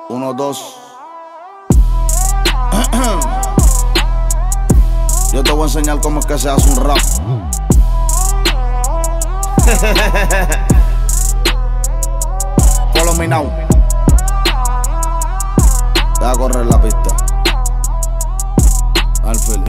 1, 2. Yo te voy a enseñar cómo es que se hace un rap. Follow me now. Deja correr la pista. Al feliz.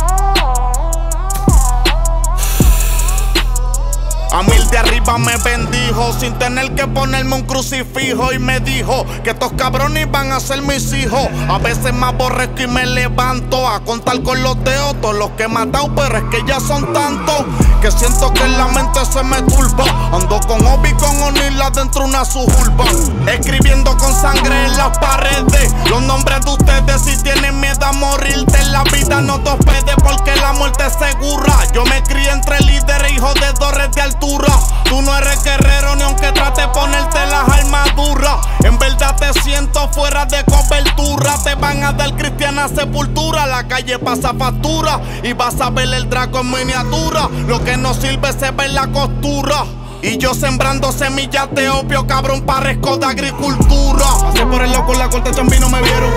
A 1000 de arriba me bendijo sin tener que ponerme un crucifijo. Y me dijo que estos cabrones iban a ser mis hijos. A veces me aborrezco y me levanto a contar con los dedos todos los que he matado, pero es que ya son tantos que siento que en la mente se me turba. Ando con Obi, con O'Neal adentro una suburba, escribiendo con sangre en las paredes los nombres de ustedes. Si tienen miedo a morirte en la vida, no te hospedes porque la muerte es segura. Yo me crié entre líderes, hijos de torres de altura. Tú no eres guerrero ni aunque trate de ponerte las armaduras. En verdad te siento fuera de cobertura. Te van a dar cristiana sepultura. La calle pasa factura y vas a ver el draco en miniatura. Lo que no sirve se ve en la costura. Y yo sembrando semillas de opio, cabrón, parezco de agricultura. Pasé por el loco, la corte chambino me vieron.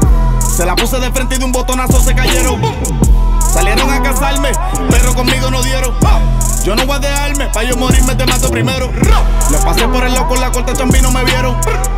Se la puse de frente y de un botonazo se cayeron. Salieron a casarme, pero conmigo no dieron. Yo no voy a dejarme, pa' yo morirme te mato primero. Le pasé por el loco, la corte chambino me vieron.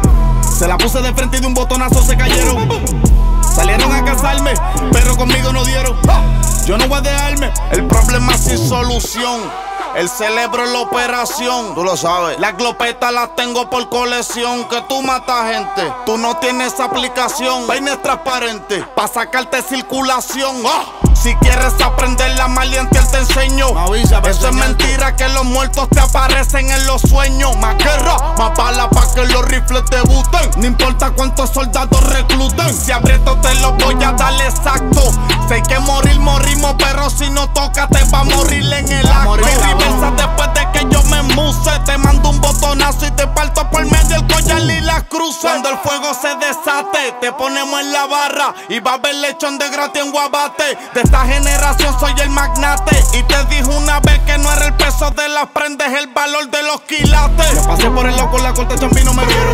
Se la puse de frente y de un botonazo se cayeron. Salieron a casarme, pero conmigo no dieron. Yo no voy a dejarme. El problema sin solución. El cerebro es la operación. Tú lo sabes. Las glopetas las tengo por colección. Que tú matas gente, tú no tienes aplicación. Peines transparente, pa' sacarte circulación. Si quieres aprender la maliente, te enseño. Eso es mentira que los muertos te aparecen en los sueños. Más guerra, más balas pa' que los rifles debuten. No importa cuántos soldados recluten. Si aprieto te los voy a dar exacto. Sé que morir, morimos, pero si no toca te va a morir en el acto. Después de que yo me muse, te mando un botonazo y te parto por medio el collar y las cruces. Cuando el fuego se desate, te ponemos en la barra y va a haber lechón de gratis en Guabate. De esta generación soy el magnate y te dije una vez que no era el peso de las prendas, el valor de los quilates. Me pasé por el loco, la corte chambino me vieron.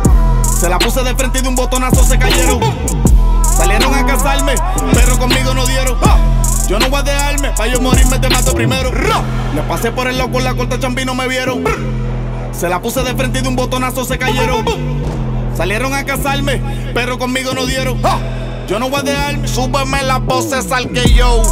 Se la puse de frente y de un botonazo se cayeron. Salieron a casarme, pero conmigo no dieron. Yo no voy a dejarme, pa' yo morirme te mato primero. Le pasé por el loco, la corte chambino me vieron. Se la puse de frente y de un botonazo se cayeron. Salieron a casarme, pero conmigo no dieron. Yo no voy a dejarme. Súbeme las voces al que yo.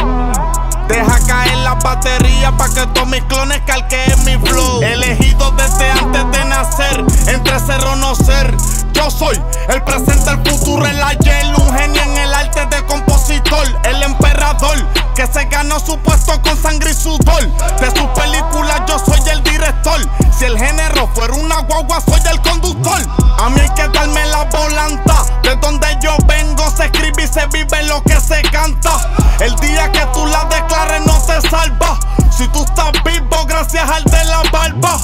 Deja caer la batería pa' que todos mis clones calqueen mi flow. Elegido desde antes de nacer, entre ser o no ser. Yo soy el presente, el futuro, el ayer. Un genio en el arte de compositor. El emperador que se ganó su puesto con sangre y sudor. De sus películas yo soy el director. Si el género fuera una guagua soy el conductor. A mí hay que darme la volanta. De donde yo vengo se escribe y se vive lo que se canta. El día que tú la declares no te salva. Si tú estás vivo gracias al de la barba.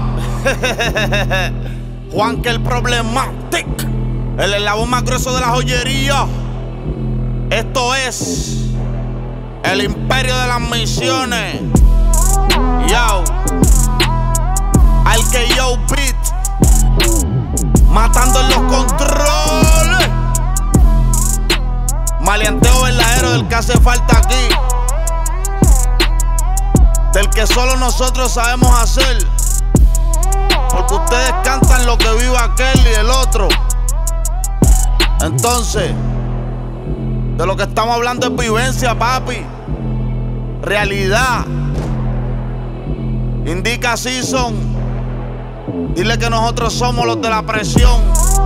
Juan que el Problematic, el eslabón más grueso de la joyería. Esto es el imperio de las misiones. Yo, al que yo beat, matando en los controles. Maleanteo verdadero del que hace falta aquí, del que solo nosotros sabemos hacer. Porque ustedes cantan lo que vive aquel y el otro. Entonces, de lo que estamos hablando es vivencia, papi. Realidad. Indica Season. Dile que nosotros somos los de la presión.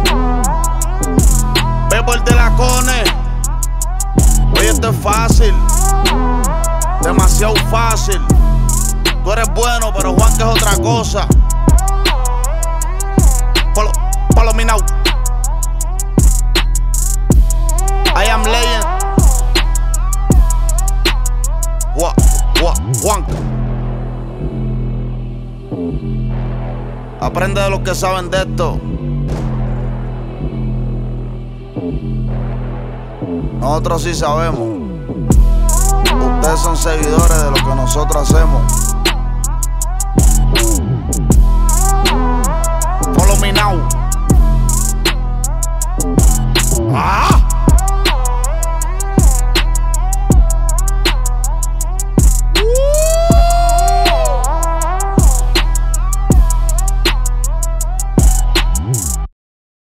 Bebo el de la Cone. Oye, esto es fácil. Demasiado fácil. Tú eres bueno, pero Juan que es otra cosa. Follow me now. I am legend. Juan. Aprende de los que saben de esto. Nosotros sí sabemos. Ustedes son seguidores de lo que nosotros hacemos.